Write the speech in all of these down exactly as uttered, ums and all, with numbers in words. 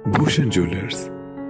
Bhushan jewellers,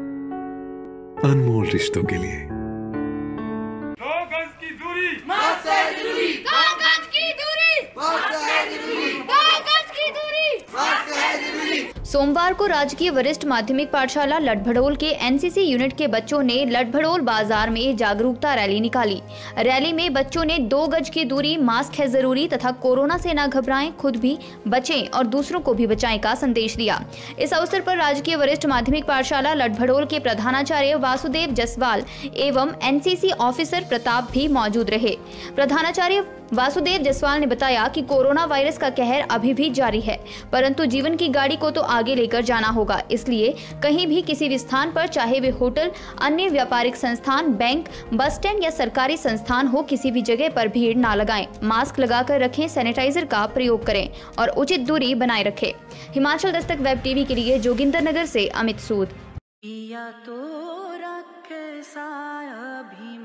अनमोल रिश्तों के लिए। दो गज की दूरी, मास्क है जरूरी। दो गज की दूरी, मास्क है जरूरी। दो गज की दूरी, मास्क है जरूरी। सोमवार को राजकीय वरिष्ठ माध्यमिक पाठशाला लटभड़ोल के एनसीसी यूनिट के बच्चों ने लटभड़ोल बाजार में जागरूकता रैली निकाली। रैली में बच्चों ने दो गज की दूरी, मास्क है जरूरी तथा कोरोना से न घबराएं, खुद भी बचें और दूसरों को भी बचाएं का संदेश दिया। इस अवसर पर राजकीय वरिष्ठ माध्यमिक पाठशाला लटभड़ोल के प्रधानाचार्य वासुदेव जसवाल एवं एनसीसी ऑफिसर प्रताप भी मौजूद रहे। प्रधानाचार्य वासुदेव जसवाल ने बताया कि कोरोना वायरस का कहर अभी भी जारी है, परंतु जीवन की गाड़ी को तो आगे लेकर जाना होगा। इसलिए कहीं भी किसी भी स्थान पर, चाहे वे होटल, अन्य व्यापारिक संस्थान, बैंक, बस स्टैंड या सरकारी संस्थान हो, किसी भी जगह पर भीड़ ना लगाएं। मास्क लगाकर रखें, सैनिटाइजर का प्रयोग करें और उचित दूरी बनाए रखें। हिमाचल दस्तक वेब टीवी के लिए जोगिंदर नगर से अमित सूद। पिया तो रखे साया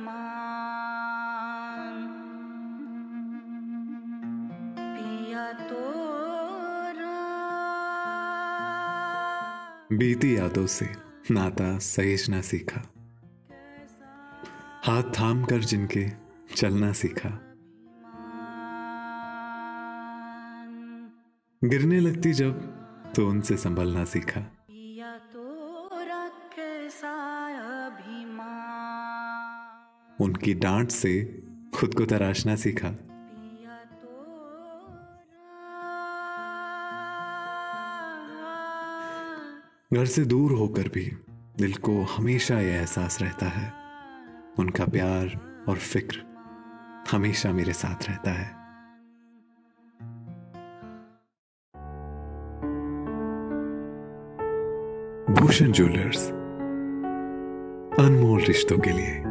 अभिमान, पिया तो बीती यादों से नाता सहेजना सीखा, हाथ थाम कर जिनके चलना सीखा, गिरने लगती जब तो उनसे संभलना सीखा। पिया तो रखे साया अभिमान, उनकी डांट से खुद को तराशना सीखा। पिया तो घर से दूर होकर भी दिल को हमेशा यह एहसास रहता है, उनका प्यार और फिक्र हमेशा मेरे साथ रहता है। भूषण ज्वेलर्स, अनमोल रिश्तों के लिए।